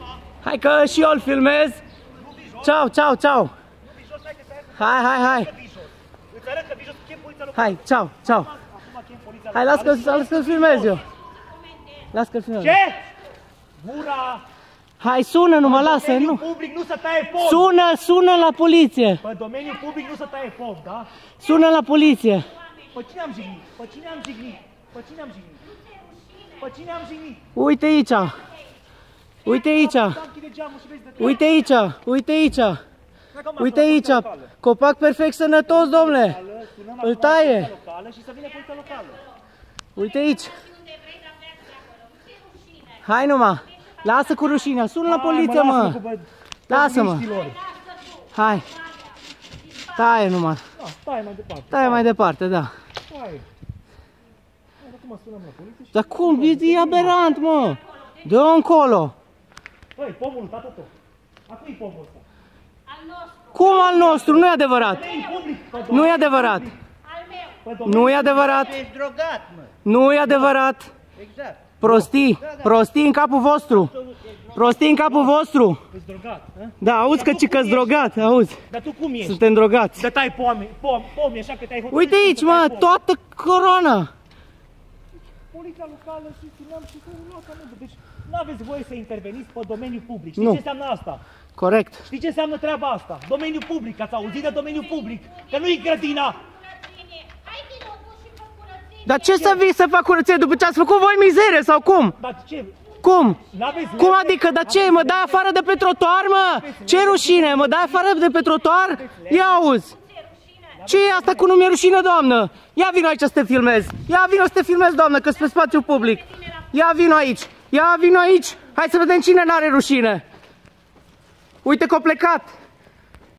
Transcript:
Hai că și eu îl filmez. Ciao, ciao, ciao. Hai. Hai, ciao, ciao. Hai, las că-l filmez eu. Las că-l filmez. Ce? Gura! Hai, sună numai, lasă, nu. Public nu se taie pom. Sună la poliție. Pe domeniul public nu se taie pom, da? Sună la poliție. Pe cine am jignit? Uite aici. Uite aici. Copac perfect sănătos, domnule. Îl taie. Uite aici. Hai numai. Lasă cu rușinea. Sună la poliție, mă. Lasă-mă. Hai. Taie numai. Taie mai departe, da. Dar cum? E aberant, mă. Dă-o încolo. Băi, pomul, tată tău. A cui pomul ăsta? Cum al nostru? Nu e adevărat. Nu e adevărat. Nu e adevărat. Nu e adevărat. Prostii. Prostii în capul vostru. Prostii în capul vostru. Ești drogat, hă? Da, auzi că-s drogat, auzi. Dar tu cum ești? Suntem drogați. Să tai pomi, așa că te-ai hotărât. Uite aici, mă, toată coroana. Poliția locală și țineam și cu noastră. Deci nu aveți voie să interveniți pe domeniul public. Știi ce înseamnă asta? Corect. Știi ce înseamnă treaba asta? Domeniul public, ați auzit de domeniul public? Că nu-i grădina! Dar ce să vii să fac curățenie după ce ați făcut voi mizerie sau cum? Dar ce? Cum? Cum adică? Dar ce? Mă dai afară de pe trotuar, mă? Ce rușine? Mă dai afară de pe trotuar? Ia auzi! Ce e asta cu nu mi-e rușine, doamnă? Ia vino aici să te filmezi! Ia vino să te filmezi, doamnă, că-s pe spațiu public! Ia vino aici! Ia vino aici! Hai să vedem cine n-are rușine! Uite că a plecat!